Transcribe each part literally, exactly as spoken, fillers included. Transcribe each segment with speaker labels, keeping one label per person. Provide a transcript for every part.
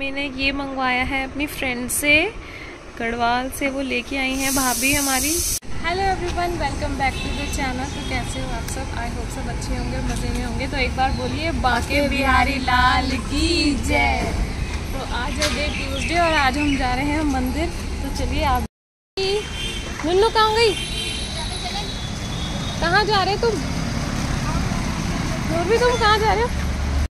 Speaker 1: Mummy ने ये मंगवाया है अपनी फ्रेंड से, गढ़वाल से वो लेके आई हैं भाभी हमारी। Hello everyone, welcome back to the channel. तो कैसे हो आप सब? आई होप सब अच्छे होंगे, मज़े में होंगे। तो एक बार बोलिए बांके बिहारी लाल की जय। तो आज है डे ट्यूसडे और आज हम जा रहे हैं मंदिर। तो चलिए आप। नुन्नू कहाँ गई? कहाँ जा रहे तुम? और भी तुम कहाँ जा रहे हो?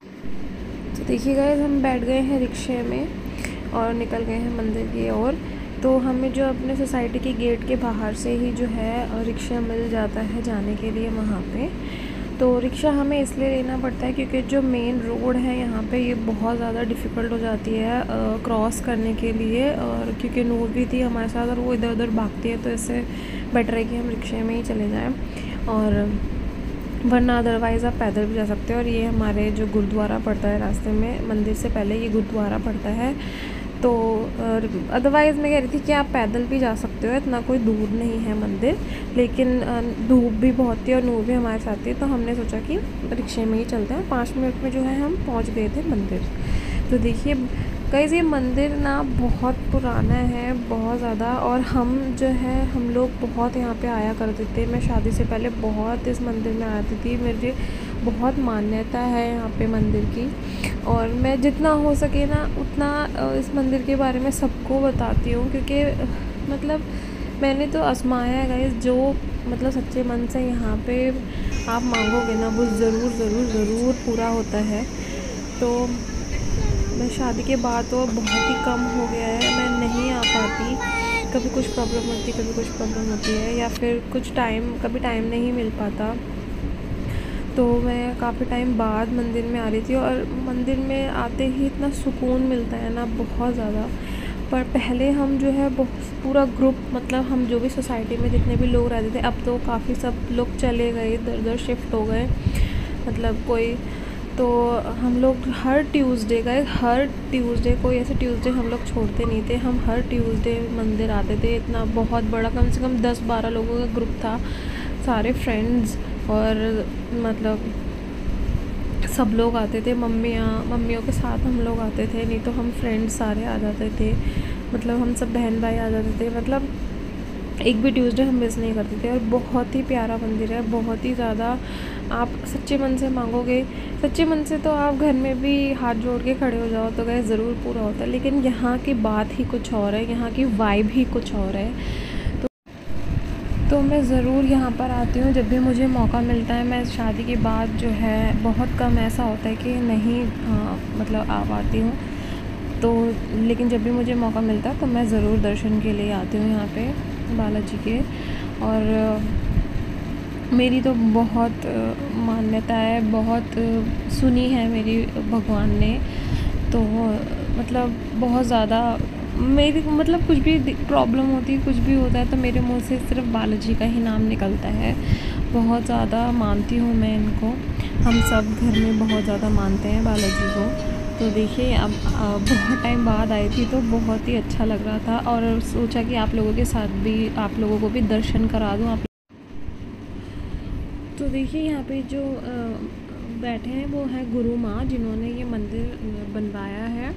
Speaker 1: तो देखिए गाइस, हम बैठ गए हैं रिक्शे में और निकल गए हैं मंदिर की ओर। तो हमें जो अपने सोसाइटी के गेट के बाहर से ही जो है रिक्शा मिल जाता है जाने के लिए वहाँ पे। तो रिक्शा हमें इसलिए लेना पड़ता है क्योंकि जो मेन रोड है यहाँ पे ये बहुत ज़्यादा डिफ़िकल्ट हो जाती है क्रॉस करने के लिए। और क्योंकि नूर भी थी हमारे साथ और वो इधर उधर भागती है, तो इससे बेटर है कि हम रिक्शे में ही चले जाएँ। और वरना अदरवाइज़ आप पैदल भी जा सकते हो। और ये हमारे जो गुरुद्वारा पड़ता है रास्ते में, मंदिर से पहले ये गुरुद्वारा पड़ता है। तो अदरवाइज़ मैं कह रही थी कि आप पैदल भी जा सकते हो, इतना कोई दूर नहीं है मंदिर। लेकिन धूप भी बहुत थी और नूर भी हमारे साथ थी, तो हमने सोचा कि रिक्शे में ही चलते हैं। पाँच मिनट में जो है हम पहुंच गए थे मंदिर। तो देखिए गाइस, ये मंदिर ना बहुत पुराना है, बहुत ज़्यादा। और हम जो है हम लोग बहुत यहाँ पे आया करते थे। मैं शादी से पहले बहुत इस मंदिर में आती थी। मेरी बहुत मान्यता है यहाँ पे मंदिर की, और मैं जितना हो सके ना उतना इस मंदिर के बारे में सबको बताती हूँ। क्योंकि मतलब मैंने तो आजमाया है गाइस, जो मतलब सच्चे मन से यहाँ पे आप मांगोगे ना वो ज़रूर ज़रूर ज़रूर पूरा होता है। तो मैं शादी के बाद तो बहुत ही कम हो गया है, मैं नहीं आ पाती। कभी कुछ प्रॉब्लम होती कभी कुछ प्रॉब्लम होती है, या फिर कुछ टाइम कभी टाइम नहीं मिल पाता। तो मैं काफ़ी टाइम बाद मंदिर में आ रही थी और मंदिर में आते ही इतना सुकून मिलता है ना, बहुत ज़्यादा। पर पहले हम जो है बहुत पूरा ग्रुप, मतलब हम जो भी सोसाइटी में जितने भी लोग रहते थे, अब तो काफ़ी सब लोग चले गए, इधर उधर शिफ्ट हो गए। मतलब कोई तो हम लोग हर ट्यूसडे गए, हर ट्यूसडे कोई ऐसे ट्यूसडे हम लोग छोड़ते नहीं थे। हम हर ट्यूसडे मंदिर आते थे। इतना बहुत बड़ा, कम से कम दस बारह लोगों का ग्रुप था, सारे फ्रेंड्स। और मतलब सब लोग आते थे, मम्मियाँ मम्मियों के साथ हम लोग आते थे, नहीं तो हम फ्रेंड्स सारे आ जाते थे। मतलब हम सब बहन भाई आ जाते थे। मतलब एक भी ट्यूसडे हम मिस नहीं करते थे। और बहुत ही प्यारा मंदिर है, बहुत ही ज़्यादा। आप सच्चे मन से मांगोगे, सच्चे मन से तो आप घर में भी हाथ जोड़ के खड़े हो जाओ तो गए ज़रूर पूरा होता है। लेकिन यहाँ की बात ही कुछ और है, यहाँ की वाइब ही कुछ और है। तो तो मैं ज़रूर यहाँ पर आती हूँ जब भी मुझे मौका मिलता है। मैं शादी के बाद जो है बहुत कम ऐसा होता है कि नहीं हाँ, मतलब आ पाती हूँ। तो लेकिन जब भी मुझे मौका मिलता है तो मैं ज़रूर दर्शन के लिए आती हूँ यहाँ पे बालाजी के। और मेरी तो बहुत मान्यता है, बहुत सुनी है मेरी भगवान ने। तो मतलब बहुत ज़्यादा मेरी मतलब कुछ भी प्रॉब्लम होती है, कुछ भी होता है तो मेरे मुंह से सिर्फ बालाजी का ही नाम निकलता है। बहुत ज़्यादा मानती हूँ मैं इनको। हम सब घर में बहुत ज़्यादा मानते हैं बालाजी को। तो देखिए अब बहुत टाइम बाद आई थी तो बहुत ही अच्छा लग रहा था, और सोचा कि आप लोगों के साथ भी आप लोगों को भी दर्शन करा दूँ। आप तो देखिए यहाँ पे जो बैठे हैं वो है गुरु माँ, जिन्होंने ये मंदिर बनवाया है।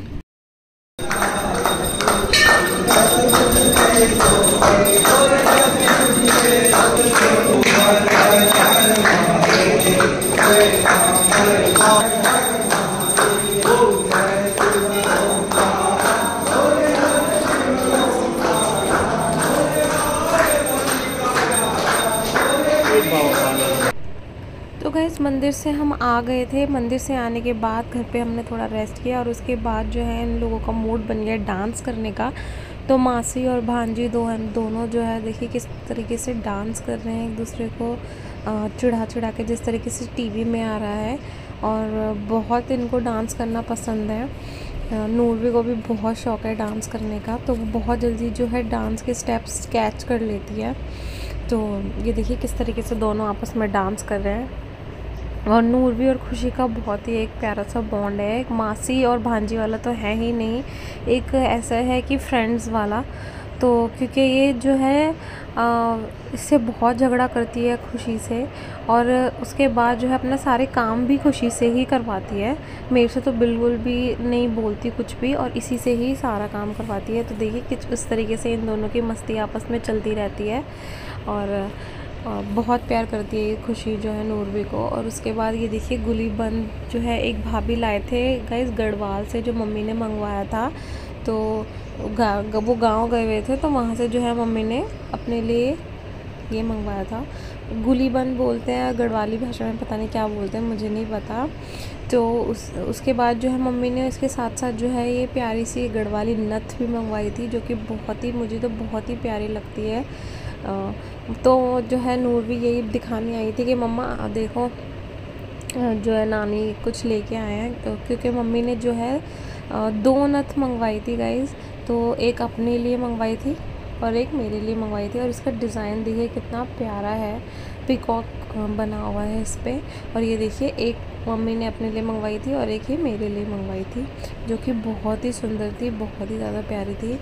Speaker 1: तो गाइस मंदिर से हम आ गए थे। मंदिर से आने के बाद घर पे हमने थोड़ा रेस्ट किया और उसके बाद जो है इन लोगों का मूड बन गया डांस करने का। तो मासी और भांजी दो हैं, दोनों जो है देखिए किस तरीके से डांस कर रहे हैं एक दूसरे को चिढ़ा चिढ़ा के, जिस तरीके से टीवी में आ रहा है। और बहुत इनको डांस करना पसंद है। नूरवी को भी बहुत शौक़ है डांस करने का, तो वो बहुत जल्दी जो है डांस के स्टेप्स कैच कर लेती है। तो ये देखिए किस तरीके से दोनों आपस में डांस कर रहे हैं। और नूरवी और खुशी का बहुत ही एक प्यारा सा बॉन्ड है, एक मासी और भांजी वाला तो है ही नहीं, एक ऐसा है कि फ्रेंड्स वाला। तो क्योंकि ये जो है आ, इससे बहुत झगड़ा करती है खुशी से, और उसके बाद जो है अपना सारे काम भी खुशी से ही करवाती है। मेरे से तो बिल्कुल भी नहीं बोलती कुछ भी, और इसी से ही सारा काम करवाती है। तो देखिए किस इस तरीके से इन दोनों की मस्ती आपस में चलती रहती है, और बहुत प्यार करती है खुशी जो है नूरवी को। और उसके बाद ये देखिए गुलीबंद जो है एक भाभी लाए थे गाइस गढ़वाल से, जो मम्मी ने मंगवाया था। तो गा, वो गांव गए हुए थे, तो वहाँ से जो है मम्मी ने अपने लिए ये मंगवाया था। गुलीबंद बोलते हैं गढ़वाली भाषा में, पता नहीं क्या बोलते हैं, मुझे नहीं पता। तो उस उसके बाद जो है मम्मी ने इसके साथ साथ जो है ये प्यारी सी गढ़वाली नथ भी मंगवाई थी, जो कि बहुत ही, मुझे तो बहुत ही प्यारी लगती है। तो जो है नूरवी यही दिखाने आई थी कि मम्मा देखो जो है नानी कुछ लेके आए हैं, क्योंकि मम्मी ने जो है दो नथ मंगवाई थी गाइस। तो एक अपने लिए मंगवाई थी और एक मेरे लिए मंगवाई थी, और इसका डिज़ाइन देखिए कितना प्यारा है, पिकॉक बना हुआ है इस पर। और ये देखिए एक मम्मी ने अपने लिए मंगवाई थी और एक ही मेरे लिए मंगवाई थी, जो कि बहुत ही सुंदर थी, बहुत ही ज़्यादा प्यारी थी।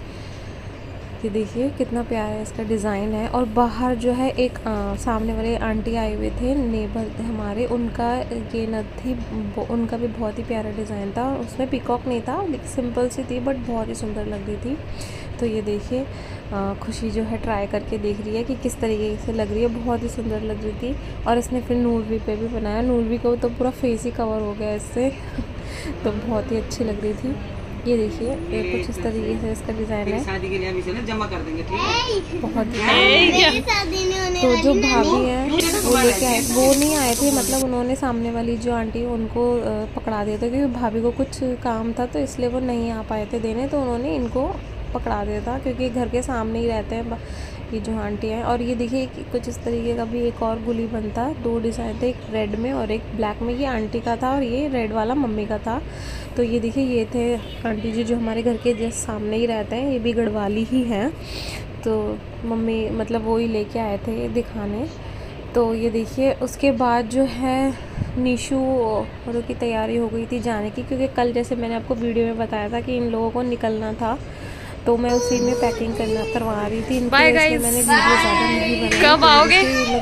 Speaker 1: ये देखिए कितना प्यारा है इसका डिज़ाइन है। और बाहर जो है एक आ, सामने वाले आंटी आए हुए थे, नेबर हमारे, उनका ये नथ थी, उनका भी बहुत ही प्यारा डिज़ाइन था। उसमें पिकॉक नहीं था, लेकिन सिंपल सी थी, बट बहुत ही सुंदर लग रही थी। तो ये देखिए खुशी जो है ट्राई करके देख रही है कि किस तरीके से लग रही है, बहुत ही सुंदर लग रही थी। और इसने फिर नूरवी पे भी बनाया, नूरवी को तो पूरा फेस ही कवर हो गया इससे तो बहुत ही अच्छी लग रही थी। ये देखिए ये कुछ इस तरीके से इसका डिज़ाइन है,
Speaker 2: शादी के लिए अभी से ना जमा कर देंगे, ठीक है?
Speaker 1: बहुत ही। तो जो भाभी है वो लेके आए, वो नहीं आए थे, मतलब उन्होंने सामने वाली जो आंटी है उनको पकड़ा दिया था, क्योंकि भाभी को कुछ काम था तो इसलिए वो नहीं आ पाए थे देने, तो उन्होंने इनको पकड़ा दिया था, क्योंकि घर के सामने ही रहते हैं ये जो आंटी हैं। और ये देखिए कुछ इस तरीके का भी एक और गुली बनता, दो डिज़ाइन थे, एक रेड में और एक ब्लैक में। ये आंटी का था और ये रेड वाला मम्मी का था। तो ये देखिए ये थे आंटी जी जो हमारे घर के जस्ट सामने ही रहते हैं, ये भी गढ़वाली ही हैं। तो मम्मी मतलब वो ही लेके आए थे दिखाने। तो ये देखिए उसके बाद जो है निशु और की तैयारी हो गई थी जाने की, क्योंकि कल जैसे मैंने आपको वीडियो में बताया था कि इन लोगों को निकलना था, तो मैं उसी में पैकिंग करना करवा रही थी। बाय गाइस, मैंने वीडियो ज़्यादा नहीं बनाई। कब आओगे? लोग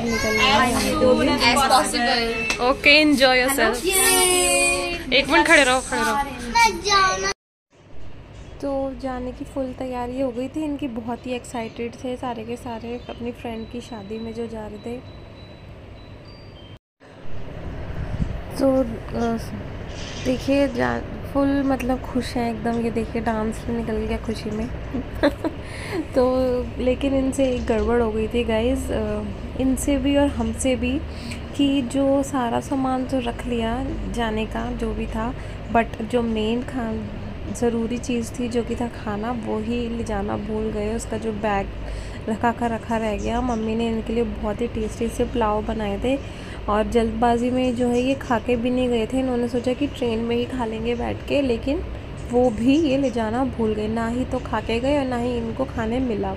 Speaker 1: निकलना। Okay, enjoy yourself. एक मिनट खड़े रहो, खड़े रहो। तो जाने की फुल तैयारी हो गई थी इनकी, बहुत ही एक्साइटेड थे सारे के सारे अपनी फ्रेंड की शादी में जो जा रहे थे। तो देखिए जा फुल मतलब खुश हैं एकदम। ये देखिए डांस में निकल गया खुशी में तो लेकिन इनसे एक गड़बड़ हो गई थी गाइस, इनसे भी और हमसे भी, कि जो सारा सामान तो रख लिया जाने का जो भी था, बट जो मेन खा ज़रूरी चीज़ थी जो कि था खाना, वो ही ले जाना भूल गए। उसका जो बैग रखा का रखा रह गया। मम्मी ने इनके लिए बहुत ही टेस्टी से पुलाव बनाए थे, और जल्दबाजी में जो है ये खा के भी नहीं गए थे। इन्होंने सोचा कि ट्रेन में ही खा लेंगे बैठ के, लेकिन वो भी ये ले जाना भूल गए, ना ही तो खा के गए और ना ही इनको खाने मिला।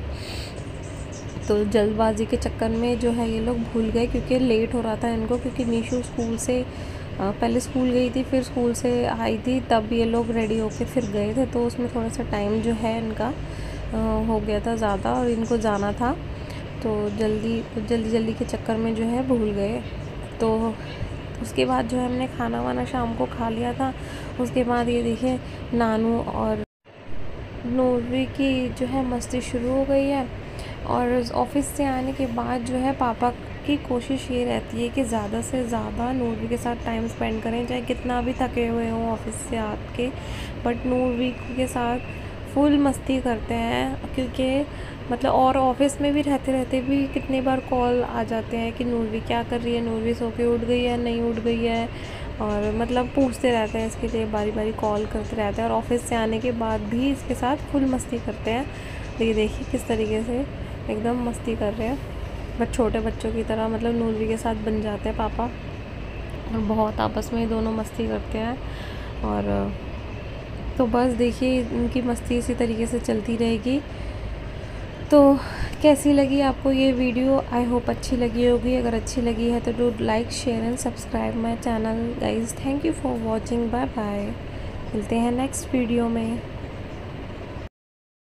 Speaker 1: तो जल्दबाजी के चक्कर में जो है ये लोग भूल गए, क्योंकि लेट हो रहा था इनको, क्योंकि निशु स्कूल से पहले स्कूल गई थी, फिर स्कूल से आई थी, तब ये लोग रेडी होके फिर गए थे। तो उसमें थोड़ा सा टाइम जो है इनका हो गया था ज़्यादा, और इनको जाना था, तो जल्दी जल्दी जल्दी के चक्कर में जो है भूल गए। तो उसके बाद जो है हमने खाना वाना शाम को खा लिया था। उसके बाद ये देखिए नानू और नूरवी की जो है मस्ती शुरू हो गई है। और ऑफिस से आने के बाद जो है पापा की कोशिश ये रहती है कि ज़्यादा से ज़्यादा नूरवी के साथ टाइम स्पेंड करें, चाहे कितना भी थके हुए हों ऑफिस से आके, बट नूरवी के साथ फुल मस्ती करते हैं। क्योंकि मतलब और ऑफिस में भी रहते रहते भी कितनी बार कॉल आ जाते हैं कि नूरवी क्या कर रही है, नूरवी सो के उठ गई है, नहीं उठ गई है, और मतलब पूछते रहते हैं इसके लिए, बारी बारी कॉल करते रहते हैं। और ऑफिस से आने के बाद भी इसके साथ फुल मस्ती करते हैं। तो ये देखिए किस तरीके से एकदम मस्ती कर रहे हैं, बट छोटे बच्चों की तरह, मतलब नूरवी के साथ बन जाते हैं पापा, और बहुत आपस में दोनों मस्ती करते हैं। और तो बस देखिए इनकी मस्ती इसी तरीके से चलती रहेगी। तो कैसी लगी आपको ये वीडियो? आई होप अच्छी लगी होगी। अगर अच्छी लगी है तो do like share and subscribe my channel guys. Thank you for watching, bye bye. मिलते हैं नेक्स्ट वीडियो में।